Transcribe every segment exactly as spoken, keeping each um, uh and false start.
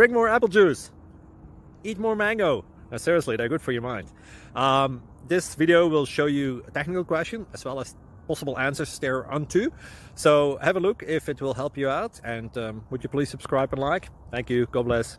drink more apple juice, eat more mango. No, seriously, they're good for your mind. Um, this video will show you a technical question as well as possible answers thereunto. So have a look if it will help you out, and um, would you please subscribe and like? Thank you. God bless.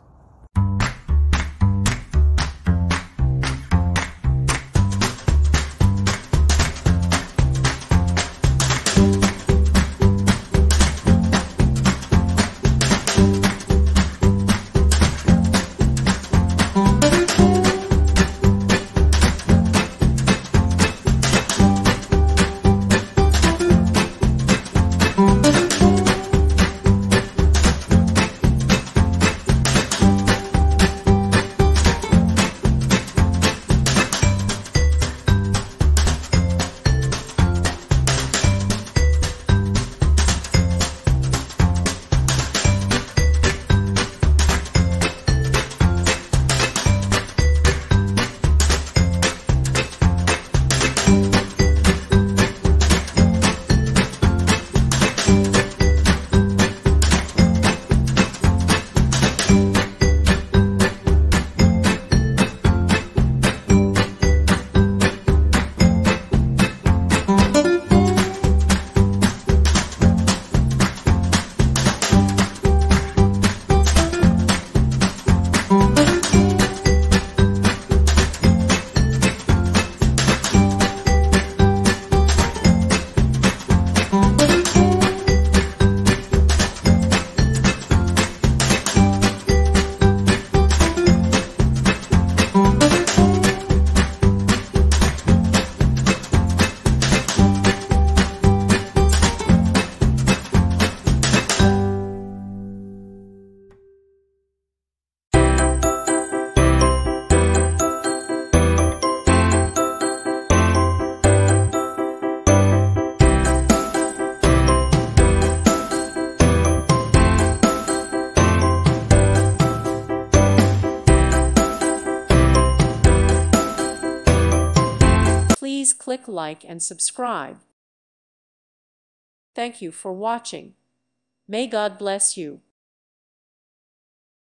Please click like and subscribe. Thank you for watching. May God bless you.